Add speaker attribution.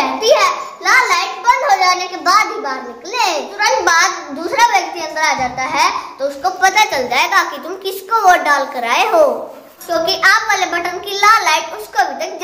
Speaker 1: रहती है, लाल लाइट बंद हो जाने के बाद ही बाहर निकले। तुरंत बाद दूसरा व्यक्ति अंदर आ जाता है तो उसको पता चल जाएगा कि तुम किसको वोट डाल कर आए हो, क्योंकि आप वाले बटन की लाल लाइट उसको अभी तक